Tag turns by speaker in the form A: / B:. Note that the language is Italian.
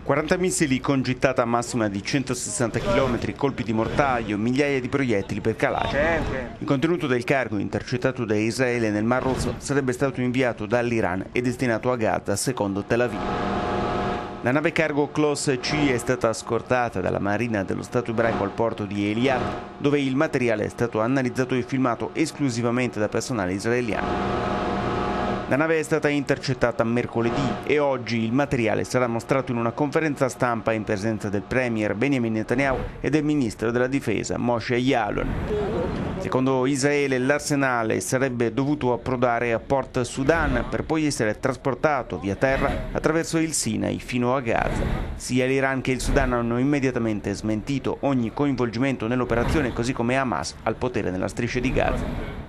A: 40 missili con gittata massima di 160 km, colpi di mortaio, migliaia di proiettili per Kalashnikov. Il contenuto del cargo intercettato da Israele nel Mar Rosso sarebbe stato inviato dall'Iran e destinato a Gaza, secondo Tel Aviv. La nave cargo Kloss C è stata scortata dalla Marina dello Stato ebraico al porto di Eilat, dove il materiale è stato analizzato e filmato esclusivamente da personale israeliano. La nave è stata intercettata mercoledì e oggi il materiale sarà mostrato in una conferenza stampa in presenza del premier Benjamin Netanyahu e del ministro della difesa Moshe Yaalon. Secondo Israele l'arsenale sarebbe dovuto approdare a Port Sudan per poi essere trasportato via terra attraverso il Sinai fino a Gaza. Sia l'Iran che il Sudan hanno immediatamente smentito ogni coinvolgimento nell'operazione, così come Hamas al potere nella striscia di Gaza.